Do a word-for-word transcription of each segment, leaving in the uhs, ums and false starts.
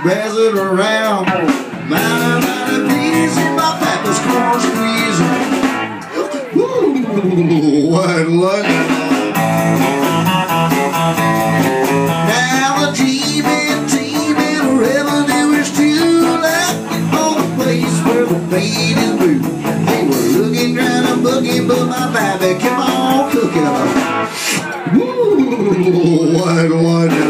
razzing around. Mighty, mighty pleasing, my papa's corn squeezing. Ooh, what luck. Now the dreaming team in revenue is too looking for the place where the maid is blue. They were looking, trying to boogie, but my baby kept on cooking. Ooh, what wonder.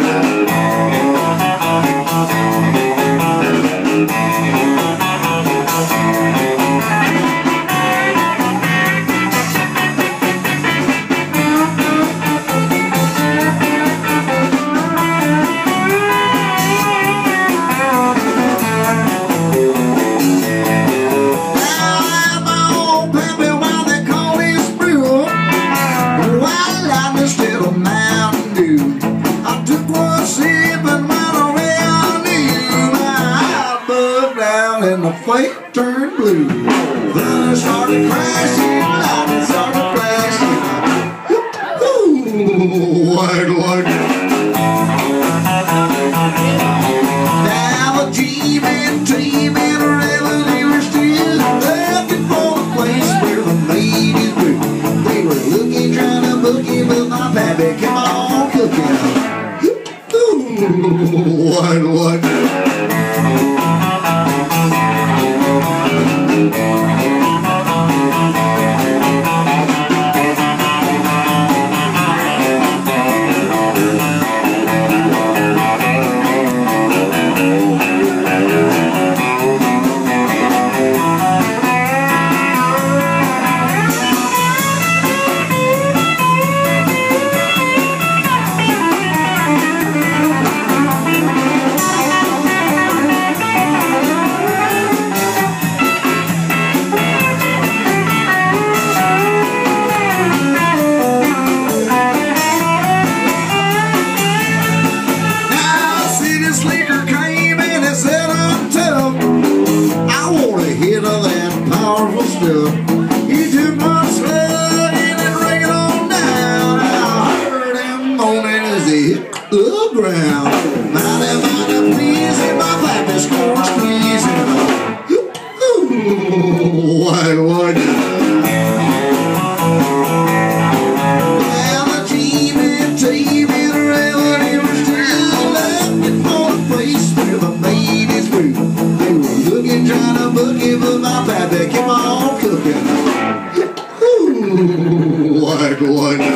And the plate turned blue. Then it started crashing, lightning started flashing. Ooh, what luck. Now the dreaming team in revenue are still looking for the place where the maid is blue. They were looking, trying to boogie, but my baby kept on cooking. Ooh, what luck. He took my sled and then ran it on down. I heard him moaning as he hit the ground. Mighty, mighty pleasing, my papa's corn squeezing. Ooh, what would you? Well, the dreaming team in revenue was still looking for a place where the maid is blue. They were looking, trying to boogie, but my papa kept on cooking. Ooh, what, what?